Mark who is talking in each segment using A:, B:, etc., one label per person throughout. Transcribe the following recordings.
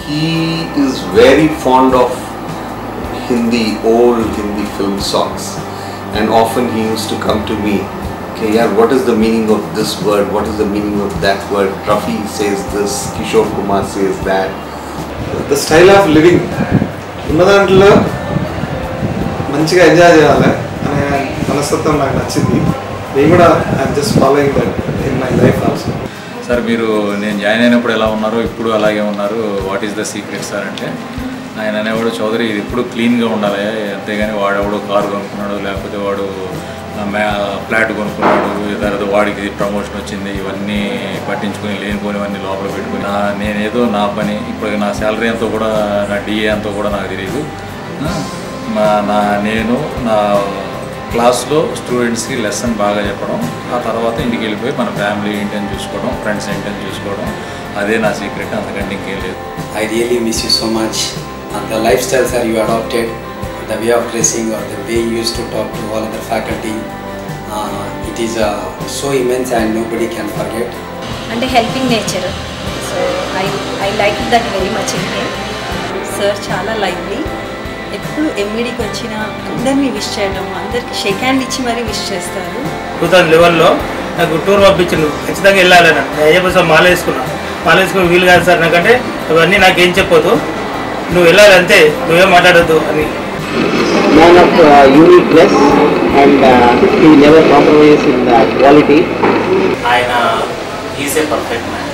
A: He is very fond of Hindi, old Hindi film songs, and often he used to come to me, okay, yeah, what is the meaning of this word, what is the meaning of that word, Rafi says this, Kishore Kumar says that. The style of living, ఉన్నదాంట్లో మంచిగా enjoy చేయాలి అనే మనస్తత్వం నాకు నచ్చింది. నేను కూడా I'm just following that in my life also.
B: Sir మీరు నేను జాయిన్ అయినప్పుడు ఎలా ఉన్నారో ఇప్పుడు అలాగే ఉన్నారు, what is the secret sir అంటే ఆయన అనేవాడు, చౌదరి ఇది ఎప్పుడు క్లీన్గా ఉండాలి, అంతేగాని వాడెవడో కారు కొనుక్కున్నాడు, లేకపోతే వాడు ఫ్లాట్ కొనుక్కున్నాడు, తర్వాత వాడికి ప్రమోషన్ వచ్చింది, ఇవన్నీ పట్టించుకొని లేనిపోనివన్నీ లోపల పెట్టుకుని నేనేదో నా పని, ఇప్పుడు నా శాలరీ అంతా కూడా నా డిఏ అంతా కూడా నాకు తెలియదు, నేను నా క్లాస్లో స్టూడెంట్స్కి లెసన్ బాగా చెప్పడం, ఆ తర్వాత ఇంటికి వెళ్ళిపోయి మన ఫ్యామిలీ ఏంటని చూసుకోవడం, ఫ్రెండ్స్ ఏంటని చూసుకోవడం, అదే నా సీక్రెట్, అంతకంటే ఇంకేం లేదు.
C: I really miss you so much, and the lifestyles that you adopted, the way of dressing or the way you used to talk to all other faculty, it is so immense and nobody can forget.
D: And a helping nature, so I like that very much in him. Sir చాలా lively, ఎప్పుడు ఎంఈడికి వచ్చిన అందరినీ wish చేయడం, అందరికి shake hand ఇచ్చి మరీ wish చేస్తారు.
E: 2011లో నాకు టూర్ పంపించాను, ఖచ్చితంగా వెళ్ళాలని అయ్యప్ప సార్ మాల వేసుకుని వీలు కాదు సార్ నాకంటే అవన్నీ నాకేం చెప్పొద్దు, నువ్వు వెళ్ళాలి అంతే, నువ్వేం మాట్లాడద్దు అని.
F: Man of uniqueness and he never compromises in the quality.
G: ఆయన ఈజ్ ఏ పర్ఫెక్ట్ మ్యాన్.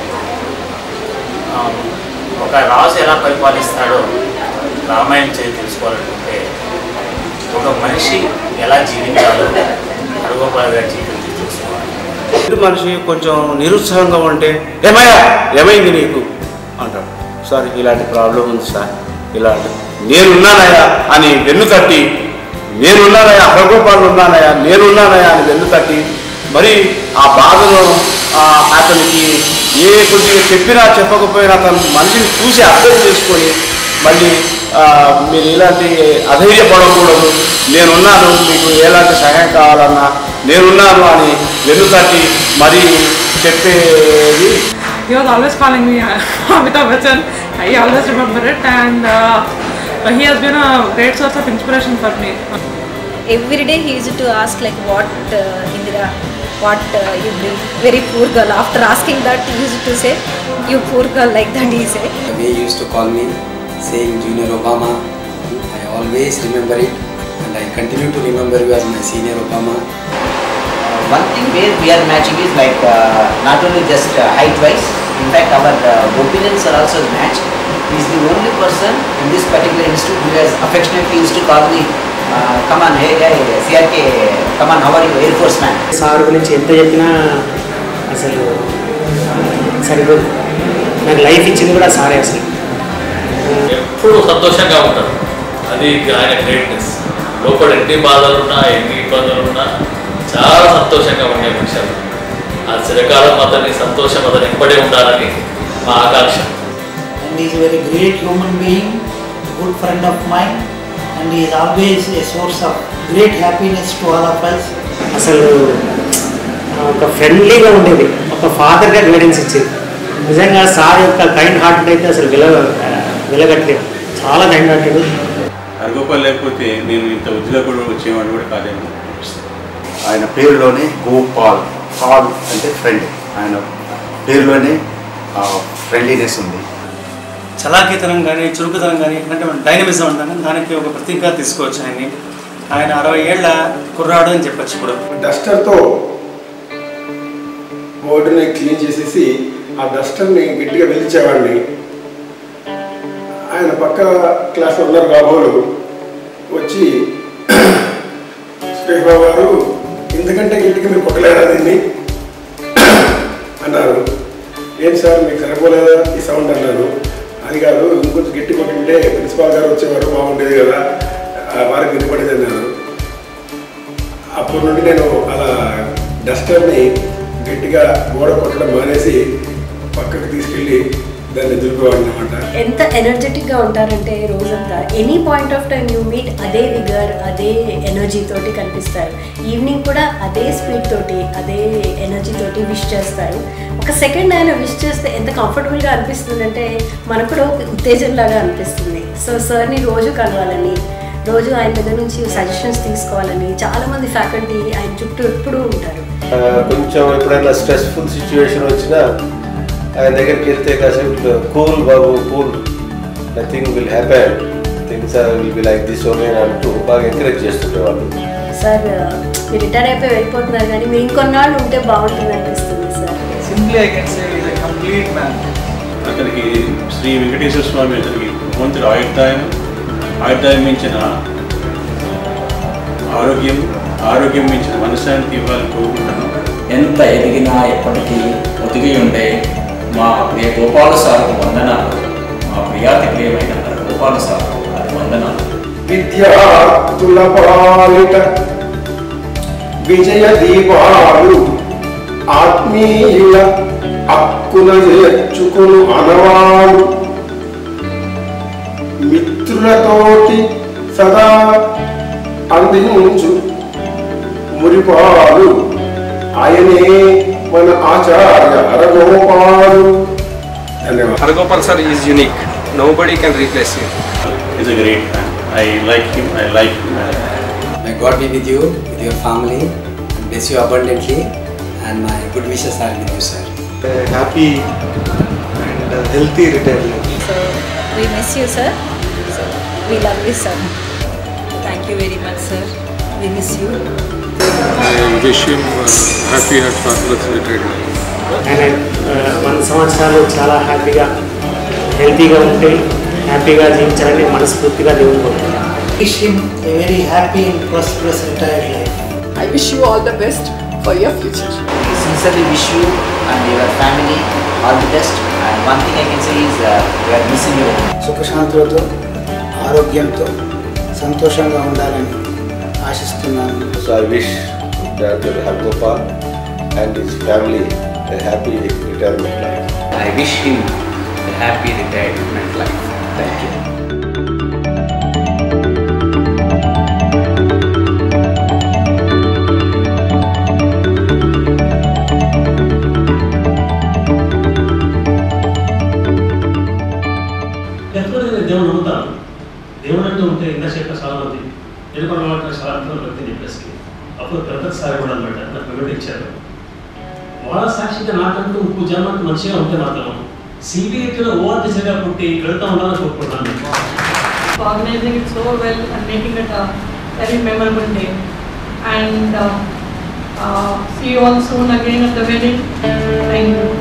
G: ఒక రాజు ఎలా పరిపాలిస్తాడో రామాయణం చేసి తెలుసుకోవాలనుకుంటే ఒక మనిషి ఎలా జీవించాలో అడుగోపాలుగా జీవితం తెలుసుకోవాలి.
E: ఎదుటి మనిషి కొంచెం నిరుత్సాహంగా ఉంటే ఏమైంది నీకు అంటాడు, సార్ ఇలాంటి ప్రాబ్లం ఉంది సార్, ఇలాంటి నేనున్నానయా అని వెన్ను తట్టి, నేనున్నానయా అడగోపాలు ఉన్నానయా, నేనున్నానయా అని వెన్ను తట్టి, మరి ఆ బాధను అతనికి ఏ కొద్దిగా చెప్పినా చెప్పకపోయినా తను మనిషిని చూసి అర్థం చేసుకొని మళ్ళీ మీరు ఇలాంటి అధైర్యపడకూడదు, నేనున్నాను, మీకు ఎలాంటి సహాయం కావాలన్నా నేనున్నాను అని వెన్నుతట్టి మరీ చెప్పేది.
H: He was always calling me Amitabh Bachchan. I always remember it, and he has been a great source of inspiration for me.
D: Every day he used to ask like, what Indira, what you bring, very poor girl. After asking that, he used to say, you poor girl, like that he said.
C: The way he used to call me, saying Junior Obama, I always remember it, and I continue to remember you as my senior Obama.
F: One thing where we are matching is like not only just height wise, in fact our opinions are also matched. He is the only person in this particular institute who has affectionately used to call me, come on, hey guy, CRK, come on, how are you, Air Force man.
I: Sir గురించి ఎంత చెప్పినా అసలు సరిపోదు, నాకు life ఇచ్చింది కూడా సారే. అసలు
B: ఎప్పుడు సంతోషంగా ఉంటారు, అది ఆయన గ్రేట్నెస్. లోపల ఎన్ని బాధలున్నా ఎన్ని ఇబ్బందులున్నా చాలా సంతోషంగా ఉండే మనుషులు. ఆ చిరకాలం అతని సంతోషం అతను ఎప్పుడే ఉండాలని మా ఆకాంక్ష.
J: And he is a very great human being, a good friend of mine, and he is always a source of great happiness to all of us.
I: అసలు ఒక ఫ్రెండ్లీగా ఉండేది, ఒక ఫాదర్గా గైడెన్స్ ఇచ్చేది. నిజంగా సార్ యొక్క కైండ్ హార్టెడ్ అయితే అసలు వెలగట్లేదు, చాలా కైండ్ హార్టెడ్.
K: అరగోపాల్ లేకపోతే నేను ఇంత వృద్ధిలో కూడా వచ్చేవాడిని కూడా కాదేమో.
A: ఆయన పేరులోనే గోపాల్, పాల్ అంటే ఫ్రెండ్, ఆయన పేరులోనే ఫ్రెండ్లీనెస్ ఉంది.
E: చలాకీతనం కానీ చురుకుతనం కానీ అంటే డైనమిజం అంటాం, దానికి ఒక ప్రతీకగా తీసుకోవచ్చు ఆయన్ని. ఆయన 60 ఏళ్ల కుర్రాడు అని చెప్పచ్చు. ఇప్పుడు
L: డస్టర్తో బోర్డుని క్లీన్ చేసేసి ఆ డస్టర్ని గట్టిగా వెలిచేవాడిని. ఆయన పక్క క్లాస్లో ఉన్నారు కాబోలు వచ్చి, సురేష్ బాబు గారు ఇంతకంటే గట్టిగా మీరు కొట్టలేరా దీన్ని అన్నారు. ఏంటి సార్ మీకు సరిపోలేదా ఈ సౌండ్ అన్నారు. అది కాదు, ఇంకొంచెం గట్టి కొట్టింటే ప్రిన్సిపాల్ గారు వచ్చేవారు బాగుండేది కదా, వారికి వినపడేది అన్నారు. అప్పటి నుండి నేను అలా డస్టర్ని గట్టిగా గోడ కొట్టడం మానేసి పక్కకు తీసుకెళ్ళి దాన్ని ఎదుర్కోవాలి అనమాట.
M: ఎంత ఎనర్జెటిక్గా ఉంటారంటే రోజంతా any point of time you meet అదే విగర్, అదే ఎనర్జీ తోటి కనిపిస్తారు. ఈవినింగ్ కూడా అదే స్పీడ్ తోటి, అదే ఎనర్జీ తోటి విష్ చేస్తారు. ఒక సెకండ్ ఆయన విష్ చేస్తే ఎంత కంఫర్టబుల్గా అనిపిస్తుంది అంటే మనకు కూడా ఉత్తేజంలాగా అనిపిస్తుంది. సో సార్ని రోజు కలవాలని, రోజు ఆయన దగ్గర నుంచి సజెషన్స్ తీసుకోవాలని చాలామంది ఫ్యాకల్టీ ఆయన చుట్టూ ఎప్పుడూ ఉంటారు.
N: కొంచెం ఎప్పుడైనా స్ట్రెస్ఫుల్ సిచ్యువేషన్ వచ్చినా ఆయన దగ్గరికి వెళ్తే కాసేపు కూల్ బాబు, cool, nothing will happen, things will be like this only అంటూ బాగా ఎంకరేజ్ చేస్తుండేవాళ్ళు.
M: సార్ మీరు రిటైర్ అయిపోయి వెళ్ళిపోతున్నారు కానీ మీరు ఇంకొన్నాళ్ళు ఉంటే బాగుంటుంది అనిపిస్తుంది sir.
O: Simply I can say is a complete man.
K: అతనికి శ్రీ వెంకటేశ్వర స్వామి అతనికి భగవంతుడు ఆయుర్దాయం మించిన ఆరోగ్యం మించిన మనశ్శాంతి ఇవ్వాలని కోరుకుంటున్నాను.
P: ఎంత ఎదిగినా ఎప్పటికీ ఒదిగి ఉండే మా ప్రియ గోపాల సార్కు వందనాలు. మా ప్రియాతి ప్రియమైన గోపాల సార్కు వందనాలు.
L: విద్యార్థుల పాలిట విజయ దీపాలు ఆత్మీయుల హక్కున చేర్చుకును అనవాడు, మిత్రులతోటి సదా అందించు మురిపాలు ఆయనే మన ఆచార్య హరగోపాలు. ధన్యవాదాలు.
Q: Hargopal sir is unique. Nobody can replace him.
K: He's a great man. I like him.
C: May God be with you, with your family, and bless you abundantly. And my good wishes are with you, sir.
N: Happy and healthy retirement.
D: So we miss you, sir. So we love you, sir. Thank you very much, sir. We miss you.
R: I wish him happy and prosperous retirement.
I: ఆయన 100 సంవత్సరాలు చాలా హ్యాపీగా, హెల్తీగా ఉంటే హ్యాపీగా జీవించాలని మనస్ఫూర్తిగా దేవుని కోరుకుంటున్నాను.
J: Wish him a very happy and prosperous retired life.
S: I wish you all the best for your future.
F: I sincerely wish you and your family all the best. And one thing I can say is we are missing you.
J: సుఖశాంతులతో, ఆరోగ్యంతో, సంతోషంగా ఉండాలని ఆశిస్తున్నాను.
N: So I wish Dr. Hargopal and his family a happy retirement life.
P: I wish him a happy retirement life. Thank you.
T: దేవుడు నమ్ముతాను. దేవుడు అంటూ ఉంటే ఇంతసేపు చాలా మంది ఎదుర్కొన్న చాలా వ్యక్తి చెప్పేసి అప్పుడు ప్రతిసారి కూడా అనమాట నాకు వివరించారు. వాళ్ళ సాక్షిగా నాకంటూ ఇంకో జన్మకు మంచిగా ఉంటే మాత్రం సిబిఐటీలో ఓఆర్టీసీగా పుట్టి వెళ్తా ఉండాలని కోరుకుంటున్నాను.
H: Organizing it so well and making it a very memorable day. And see you all soon again at the wedding. Thank you.